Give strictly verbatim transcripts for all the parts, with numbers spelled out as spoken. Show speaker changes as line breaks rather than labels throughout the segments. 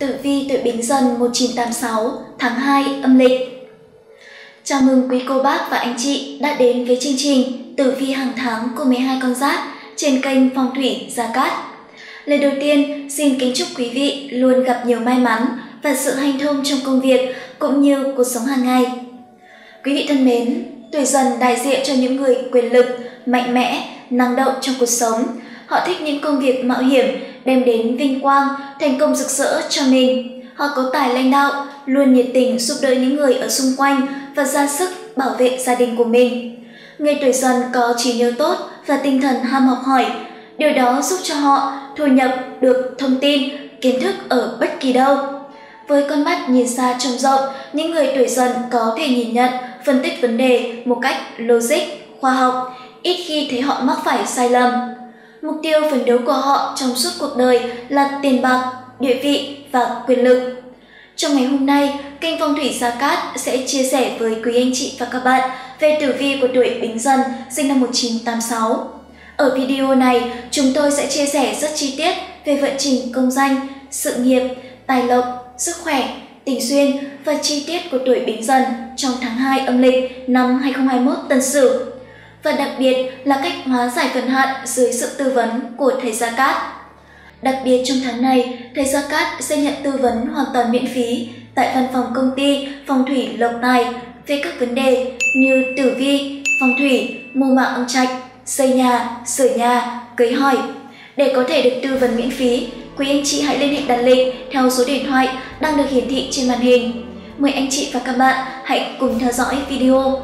Tử vi tuổi Bính Dần một nghìn chín trăm tám mươi sáu tháng hai âm lịch. Chào mừng quý cô bác và anh chị đã đến với chương trình Tử vi hàng tháng của mười hai con giáp trên kênh Phong thủy Gia Cát. Lời đầu tiên, xin kính chúc quý vị luôn gặp nhiều may mắn và sự hanh thông trong công việc cũng như cuộc sống hàng ngày. Quý vị thân mến, tuổi Dần đại diện cho những người quyền lực, mạnh mẽ, năng động trong cuộc sống. Họ thích những công việc mạo hiểm, đem đến vinh quang, thành công rực rỡ cho mình. Họ có tài lãnh đạo, luôn nhiệt tình giúp đỡ những người ở xung quanh và ra sức bảo vệ gia đình của mình. Người tuổi Dần có trí nhớ tốt và tinh thần ham học hỏi. Điều đó giúp cho họ thu nhập được thông tin, kiến thức ở bất kỳ đâu. Với con mắt nhìn xa trông rộng, những người tuổi Dần có thể nhìn nhận, phân tích vấn đề một cách logic, khoa học, ít khi thấy họ mắc phải sai lầm. Mục tiêu phấn đấu của họ trong suốt cuộc đời là tiền bạc, địa vị và quyền lực. Trong ngày hôm nay, kênh Phong thủy Gia Cát sẽ chia sẻ với quý anh chị và các bạn về tử vi của tuổi Bính Dần sinh năm một nghìn chín trăm tám mươi sáu. Ở video này, chúng tôi sẽ chia sẻ rất chi tiết về vận trình công danh, sự nghiệp, tài lộc, sức khỏe, tình duyên và chi tiết của tuổi Bính Dần trong tháng hai âm lịch năm hai nghìn không trăm hai mươi mốt Tân Sửu. Và đặc biệt là cách hóa giải vận hạn dưới sự tư vấn của thầy Gia Cát. Đặc biệt trong tháng này, thầy Gia Cát sẽ nhận tư vấn hoàn toàn miễn phí tại văn phòng công ty Phong thủy Lộc Tài về các vấn đề như tử vi, phong thủy, mưu mẹo âm trạch, xây nhà, sửa nhà, cưới hỏi. Để có thể được tư vấn miễn phí, quý anh chị hãy liên hệ đặt lịch theo số điện thoại đang được hiển thị trên màn hình. Mời anh chị và các bạn hãy cùng theo dõi video.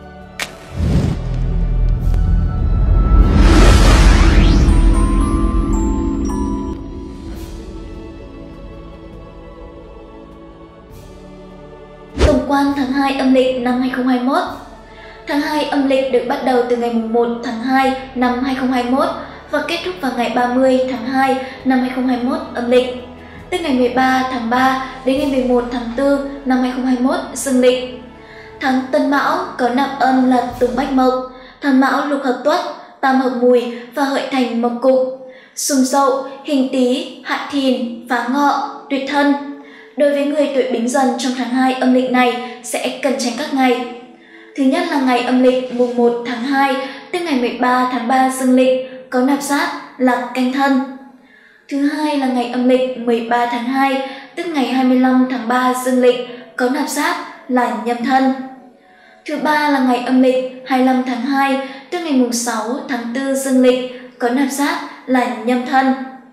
Tổng quan tháng hai âm lịch năm hai nghìn không trăm hai mươi mốt. Tháng hai âm lịch được bắt đầu từ ngày một tháng hai năm hai nghìn không trăm hai mươi mốt và kết thúc vào ngày ba mươi tháng hai năm hai nghìn không trăm hai mươi mốt âm lịch, từ ngày mười ba tháng ba đến ngày mười một tháng tư năm hai nghìn không trăm hai mươi mốt dương lịch. Tháng Tân Mão có nạp âm là Tùng Bách Mộc, Thần Mão lục hợp Tuất, Tam hợp Mùi và Hợi thành Mộc Cục, Xung Dậu, Hình Tý, Hạ Thìn, Phá Ngọ, Tuyệt Thân. Đối với người tuổi Bính Dần trong tháng hai âm lịch này sẽ cần tránh các ngày. Thứ nhất là ngày âm lịch mùng một tháng hai, tức ngày mười ba tháng ba dương lịch, có nạp giáp là Canh Thân. Thứ hai là ngày âm lịch mười ba tháng hai, tức ngày hai mươi lăm tháng ba dương lịch, có nạp giáp là Nhâm Thân. Thứ ba là ngày âm lịch hai mươi lăm tháng hai, tức ngày mùng sáu tháng tư dương lịch, có nạp giáp là Nhâm Thân.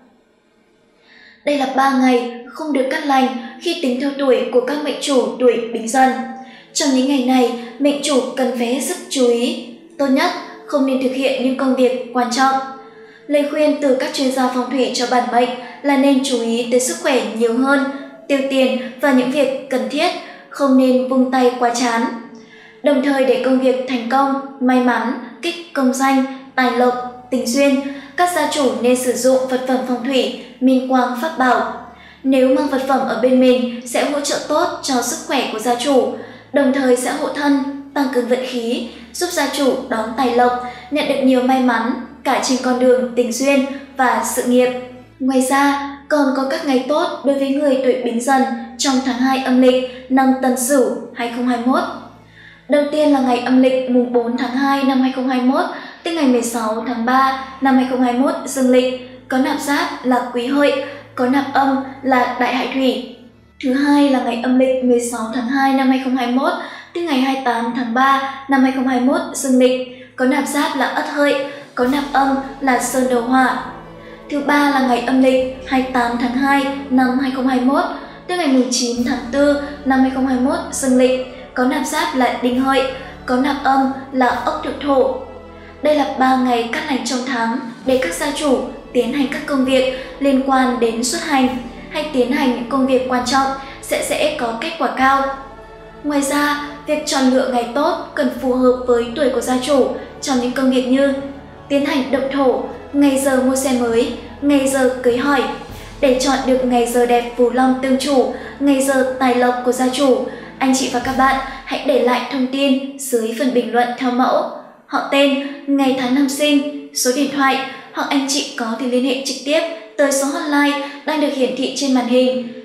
Đây là ba ngày không được cắt lành khi tính theo tuổi của các mệnh chủ tuổi Bính Dần. Trong những ngày này, mệnh chủ cần phải hết sức chú ý. Tốt nhất, không nên thực hiện những công việc quan trọng. Lời khuyên từ các chuyên gia phong thủy cho bản mệnh là nên chú ý tới sức khỏe nhiều hơn, tiêu tiền và những việc cần thiết, không nên vung tay quá chán. Đồng thời để công việc thành công, may mắn, kích công danh, tài lộc, tình duyên, các gia chủ nên sử dụng vật phẩm phong thủy, minh quang pháp bảo. Nếu mang vật phẩm ở bên mình sẽ hỗ trợ tốt cho sức khỏe của gia chủ, đồng thời sẽ hộ thân, tăng cường vận khí, giúp gia chủ đón tài lộc, nhận được nhiều may mắn cả trên con đường tình duyên và sự nghiệp. Ngoài ra, còn có các ngày tốt đối với người tuổi Bính Dần trong tháng hai âm lịch năm Tân Sửu hai nghìn không trăm hai mươi mốt. Đầu tiên là ngày âm lịch mùng bốn tháng hai năm hai nghìn không trăm hai mươi mốt, tức ngày mười sáu tháng ba năm hai nghìn không trăm hai mươi mốt dương lịch, có nạp giáp là Quý Hợi, có nạp âm là Đại Hải Thủy. Thứ hai là ngày âm lịch mười sáu tháng hai năm hai nghìn không trăm hai mươi mốt, tức ngày hai mươi tám tháng ba năm hai nghìn không trăm hai mươi mốt dương lịch, có nạp giáp là Ất Hợi, có nạp âm là Sơn Đầu Hỏa. Thứ ba là ngày âm lịch hai mươi tám tháng hai năm hai nghìn không trăm hai mươi mốt, tức ngày chín tháng tư năm hai nghìn không trăm hai mươi mốt dương lịch, có nạp giáp là Đinh Hợi, có nạp âm là Ốc Thực Thổ. Đây là ba ngày cát lành trong tháng để các gia chủ tiến hành các công việc liên quan đến xuất hành hay tiến hành những công việc quan trọng sẽ sẽ có kết quả cao. Ngoài ra, việc chọn lựa ngày tốt cần phù hợp với tuổi của gia chủ trong những công việc như tiến hành động thổ, ngày giờ mua xe mới, ngày giờ cưới hỏi. Để chọn được ngày giờ đẹp phù long tương chủ, ngày giờ tài lộc của gia chủ, anh chị và các bạn hãy để lại thông tin dưới phần bình luận theo mẫu họ tên, ngày tháng năm sinh, số điện thoại, hoặc anh chị có thể liên hệ trực tiếp tới số hotline đang được hiển thị trên màn hình.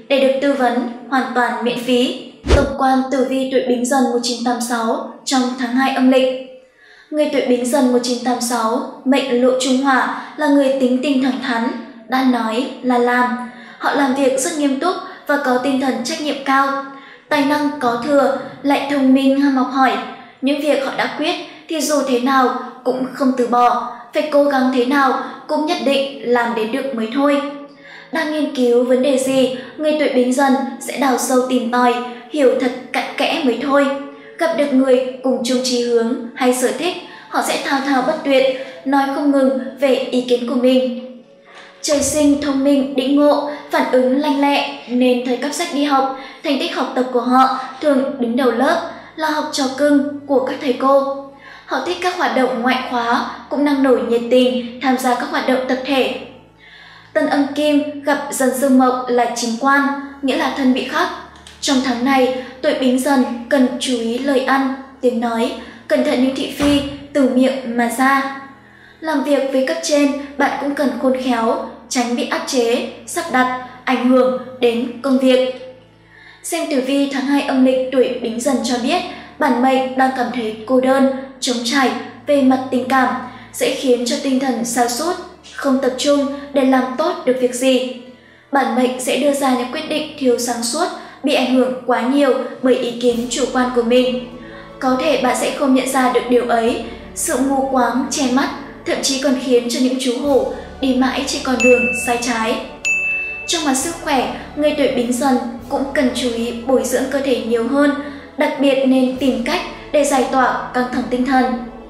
để được tư vấn hoàn toàn miễn phí. Tổng quan tử vi tuổi Bính Dần một nghìn chín trăm tám mươi sáu trong tháng hai âm lịch. Người tuổi Bính Dần một nghìn chín trăm tám mươi sáu, mệnh Lộ Trung Hỏa, là người tính tình thẳng thắn, đã nói là làm. Họ làm việc rất nghiêm túc và có tinh thần trách nhiệm cao. Tài năng có thừa, lại thông minh ham học hỏi. Những việc họ đã quyết thì dù thế nào cũng không từ bỏ, phải cố gắng thế nào cũng nhất định làm đến được mới thôi. Đang nghiên cứu vấn đề gì, người tuổi Bính Dần sẽ đào sâu tìm tòi, hiểu thật cặn kẽ mới thôi. Gặp được người cùng chung chí hướng hay sở thích, họ sẽ thao thao bất tuyệt, nói không ngừng về ý kiến của mình. Trời sinh thông minh đĩnh ngộ, phản ứng lanh lẹ nên thời cấp sách đi học, thành tích học tập của họ thường đứng đầu lớp, là học trò cưng của các thầy cô. Họ thích các hoạt động ngoại khóa, cũng năng nổ nhiệt tình tham gia các hoạt động tập thể. Tân âm kim gặp Dần Dương Mộc là chính quan, nghĩa là thân bị khắc. Trong tháng này, tuổi Bính Dần cần chú ý lời ăn, tiếng nói, cẩn thận những thị phi từ miệng mà ra. Làm việc với cấp trên, bạn cũng cần khôn khéo, tránh bị áp chế, sắp đặt, ảnh hưởng đến công việc. Xem tử vi tháng hai âm lịch tuổi Bính Dần cho biết, bản mệnh đang cảm thấy cô đơn, trống trải về mặt tình cảm, sẽ khiến cho tinh thần sa sút, không tập trung để làm tốt được việc gì. Bản mệnh sẽ đưa ra những quyết định thiếu sáng suốt, bị ảnh hưởng quá nhiều bởi ý kiến chủ quan của mình. Có thể bạn sẽ không nhận ra được điều ấy, sự mù quáng che mắt, thậm chí còn khiến cho những chú hổ đi mãi trên con đường sai trái. Trong mặt sức khỏe, người tuổi Bính Dần cũng cần chú ý bồi dưỡng cơ thể nhiều hơn, đặc biệt nên tìm cách để giải tỏa căng thẳng tinh thần.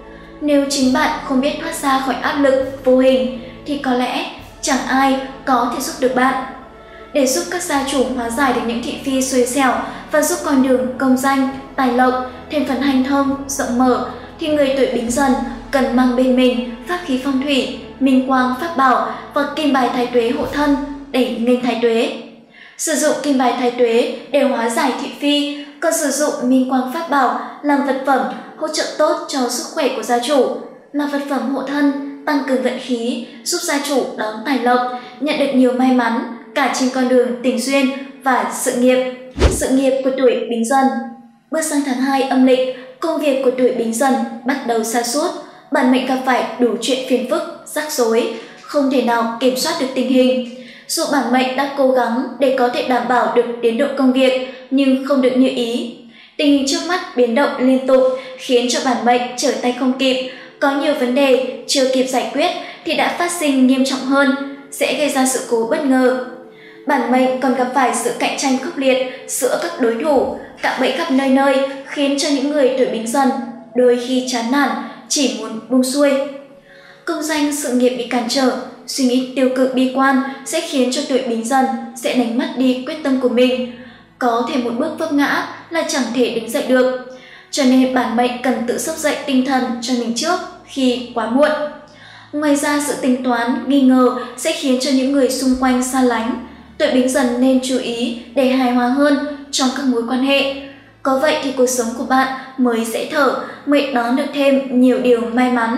Nếu chính bạn không biết thoát ra khỏi áp lực vô hình, thì có lẽ chẳng ai có thể giúp được bạn. Để giúp các gia chủ hóa giải được những thị phi xuôi xẻo và giúp con đường công danh, tài lộc thêm phần hanh thông, rộng mở, thì người tuổi Bính Dần cần mang bên mình pháp khí phong thủy, minh quang pháp bảo và kim bài thái tuế hộ thân để nghênh thái tuế. Sử dụng kim bài thái tuế để hóa giải thị phi, còn sử dụng minh quang pháp bảo làm vật phẩm hỗ trợ tốt cho sức khỏe của gia chủ, là vật phẩm hộ thân, tăng cường vận khí, giúp gia chủ đón tài lộc, nhận được nhiều may mắn cả trên con đường tình duyên và sự nghiệp. Sự nghiệp của tuổi Bính Dần. Bước sang tháng hai âm lịch, công việc của tuổi Bính Dần bắt đầu sa sút, bản mệnh gặp phải đủ chuyện phiền phức, rắc rối, không thể nào kiểm soát được tình hình. Dù bản mệnh đã cố gắng để có thể đảm bảo được tiến độ công việc, nhưng không được như ý. Tình hình trước mắt biến động liên tục khiến cho bản mệnh trở tay không kịp, có nhiều vấn đề chưa kịp giải quyết thì đã phát sinh nghiêm trọng hơn, sẽ gây ra sự cố bất ngờ. Bản mệnh còn gặp phải sự cạnh tranh khốc liệt giữa các đối thủ, cạm bẫy khắp nơi nơi khiến cho những người tuổi Bính Dần đôi khi chán nản, chỉ muốn buông xuôi. Công danh sự nghiệp bị cản trở, suy nghĩ tiêu cực bi quan sẽ khiến cho tuổi Bính Dần sẽ đánh mất đi quyết tâm của mình. Có thể một bước vấp ngã là chẳng thể đứng dậy được. Cho nên bản mệnh cần tự sốc dậy tinh thần cho mình trước khi quá muộn. Ngoài ra, sự tính toán, nghi ngờ sẽ khiến cho những người xung quanh xa lánh. Tuổi Bính Dần nên chú ý để hài hòa hơn trong các mối quan hệ. Có vậy thì cuộc sống của bạn mới dễ thở, mới đón được thêm nhiều điều may mắn.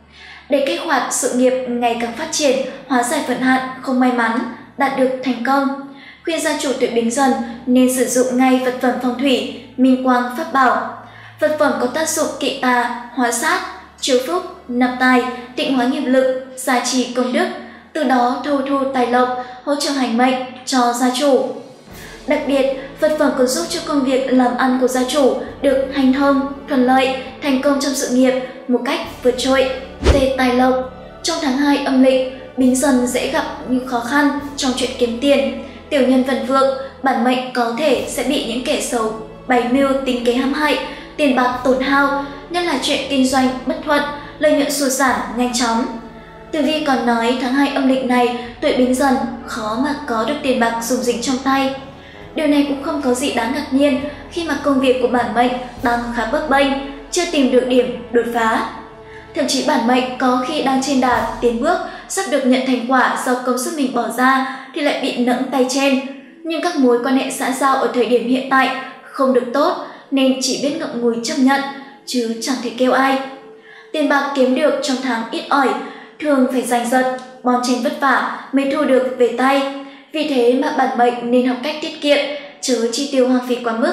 Để kích hoạt sự nghiệp ngày càng phát triển, hóa giải vận hạn không may mắn, đạt được thành công, khuyên gia chủ tuổi Bính Dần nên sử dụng ngay vật phẩm phong thủy, minh quang pháp bảo. Vật phẩm có tác dụng kỵ tà, hóa sát, chiếu phúc, nạp tài, tịnh hóa nghiệp lực, gia trì công đức, từ đó thu thu tài lộc, hỗ trợ hành mệnh cho gia chủ. Đặc biệt, vật phẩm còn giúp cho công việc làm ăn của gia chủ được hanh thông, thuận lợi, thành công trong sự nghiệp một cách vượt trội. Về tài lộc, trong tháng hai âm lịch, Bính Dần dễ gặp những khó khăn trong chuyện kiếm tiền. Tiểu nhân vận vượng, bản mệnh có thể sẽ bị những kẻ xấu bày mưu tính kế hãm hại, tiền bạc tổn hao, nhất là chuyện kinh doanh bất thuận, lợi nhuận sụt giảm nhanh chóng. Tử vi còn nói tháng hai âm lịch này, tuổi Bính Dần khó mà có được tiền bạc rủng rỉnh trong tay. Điều này cũng không có gì đáng ngạc nhiên khi mà công việc của bản mệnh đang khá bấp bênh, chưa tìm được điểm đột phá. Thậm chí bản mệnh có khi đang trên đà tiến bước, sắp được nhận thành quả do công sức mình bỏ ra thì lại bị nẫng tay trên. Nhưng các mối quan hệ xã giao ở thời điểm hiện tại không được tốt nên chỉ biết ngậm ngùi chấp nhận, chứ chẳng thể kêu ai. Tiền bạc kiếm được trong tháng ít ỏi, thường phải giành giật, bon chen vất vả mới thu được về tay. Vì thế mà bản mệnh nên học cách tiết kiệm, chớ chi tiêu hoang phí quá mức.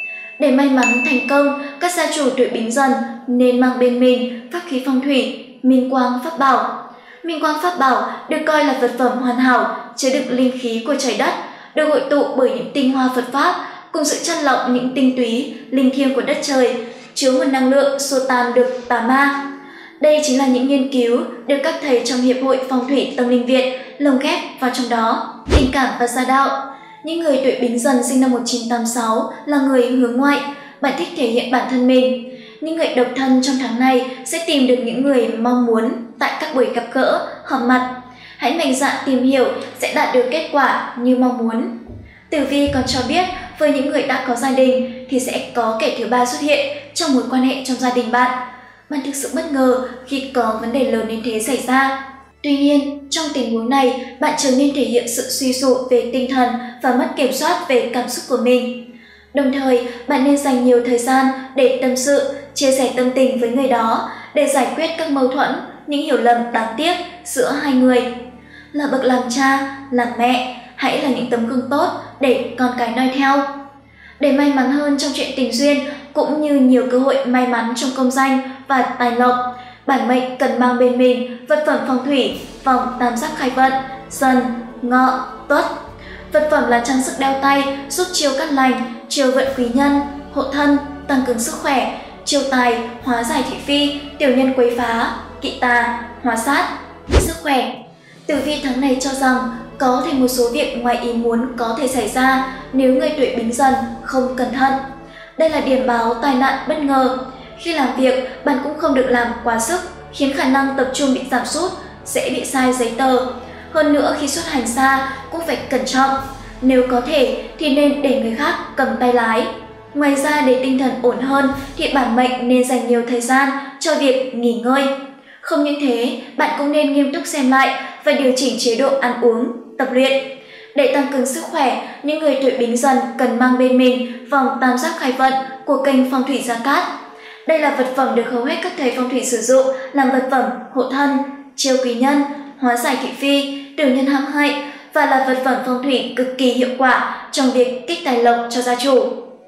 Để may mắn thành công, các gia chủ tuổi Bính Dần nên mang bên mình pháp khí phong thủy, Minh Quang Pháp Bảo. Minh Quang Pháp Bảo được coi là vật phẩm hoàn hảo, chứa đựng linh khí của trời đất, được hội tụ bởi những tinh hoa Phật Pháp cùng sự chắt lọc những tinh túy, linh thiêng của đất trời, chứa nguồn năng lượng xua tan được tà ma. Đây chính là những nghiên cứu được các thầy trong Hiệp hội Phong thủy Tâm linh Việt lồng ghép vào trong đó. Tình cảm và gia đạo. Những người tuổi Bính Dần sinh năm một nghìn chín trăm tám mươi sáu là người hướng ngoại, bạn thích thể hiện bản thân mình. Những người độc thân trong tháng này sẽ tìm được những người mong muốn tại các buổi gặp gỡ, họp mặt. Hãy mạnh dạn tìm hiểu sẽ đạt được kết quả như mong muốn. Tử vi còn cho biết với những người đã có gia đình thì sẽ có kẻ thứ ba xuất hiện trong mối quan hệ trong gia đình bạn. Bạn thực sự bất ngờ khi có vấn đề lớn đến thế xảy ra. Tuy nhiên, trong tình huống này, bạn trở nên thể hiện sự suy sụp về tinh thần và mất kiểm soát về cảm xúc của mình. Đồng thời, bạn nên dành nhiều thời gian để tâm sự, chia sẻ tâm tình với người đó để giải quyết các mâu thuẫn, những hiểu lầm đáng tiếc giữa hai người. Là bậc làm cha, làm mẹ, hãy là những tấm gương tốt để con cái noi theo. Để may mắn hơn trong chuyện tình duyên cũng như nhiều cơ hội may mắn trong công danh và tài lộc, bản mệnh cần mang bên mình vật phẩm phong thủy vòng tam giác khai vận Dần, Ngọ, Tuất. Vật phẩm là trang sức đeo tay giúp chiêu cát lành, chiêu vận quý nhân, hộ thân, tăng cường sức khỏe, chiêu tài, hóa giải thị phi, tiểu nhân quấy phá, kỵ tà, hóa sát. Sức khỏe. Tử vi tháng này cho rằng có thể một số việc ngoài ý muốn có thể xảy ra nếu người tuổi Bính Dần không cẩn thận. Đây là điểm báo tai nạn bất ngờ. Khi làm việc, bạn cũng không được làm quá sức, khiến khả năng tập trung bị giảm sút, dễ bị sai giấy tờ. Hơn nữa khi xuất hành xa cũng phải cẩn trọng. Nếu có thể thì nên để người khác cầm tay lái. Ngoài ra để tinh thần ổn hơn thì bản mệnh nên dành nhiều thời gian cho việc nghỉ ngơi. Không những thế, bạn cũng nên nghiêm túc xem lại và điều chỉnh chế độ ăn uống, tập luyện. Để tăng cường sức khỏe, những người tuổi Bính Dần cần mang bên mình vòng tam giác khai vận của kênh Phong thủy Gia Cát. Đây là vật phẩm được hầu hết các thầy phong thủy sử dụng làm vật phẩm hộ thân, chiêu quý nhân, hóa giải thị phi, tiểu nhân hãm hại và là vật phẩm phong thủy cực kỳ hiệu quả trong việc kích tài lộc cho gia chủ.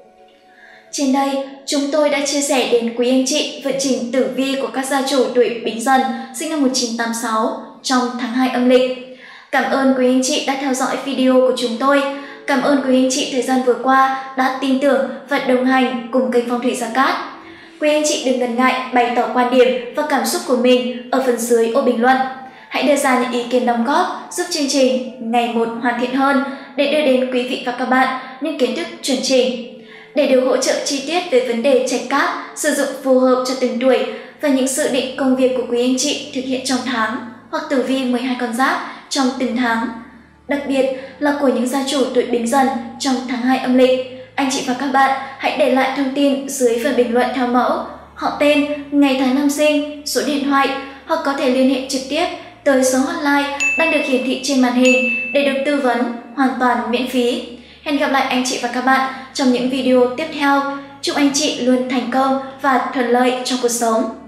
Trên đây, chúng tôi đã chia sẻ đến quý anh chị vận trình tử vi của các gia chủ tuổi Bính Dần sinh năm một nghìn chín trăm tám mươi sáu trong tháng hai âm lịch. Cảm ơn quý anh chị đã theo dõi video của chúng tôi. Cảm ơn quý anh chị thời gian vừa qua đã tin tưởng và đồng hành cùng kênh Phong thủy Gia Cát. Quý anh chị đừng ngần ngại bày tỏ quan điểm và cảm xúc của mình ở phần dưới ô bình luận. Hãy đưa ra những ý kiến đóng góp giúp chương trình ngày một hoàn thiện hơn để đưa đến quý vị và các bạn những kiến thức chuẩn chỉnh. Để được hỗ trợ chi tiết về vấn đề trạch cát sử dụng phù hợp cho từng tuổi và những dự định công việc của quý anh chị thực hiện trong tháng hoặc tử vi mười hai con giáp trong từng tháng, đặc biệt là của những gia chủ tuổi Bính Dần trong tháng hai âm lịch, anh chị và các bạn hãy để lại thông tin dưới phần bình luận theo mẫu họ tên, ngày tháng năm sinh, số điện thoại hoặc có thể liên hệ trực tiếp tới số hotline đang được hiển thị trên màn hình để được tư vấn hoàn toàn miễn phí. Hẹn gặp lại anh chị và các bạn trong những video tiếp theo. Chúc anh chị luôn thành công và thuận lợi trong cuộc sống.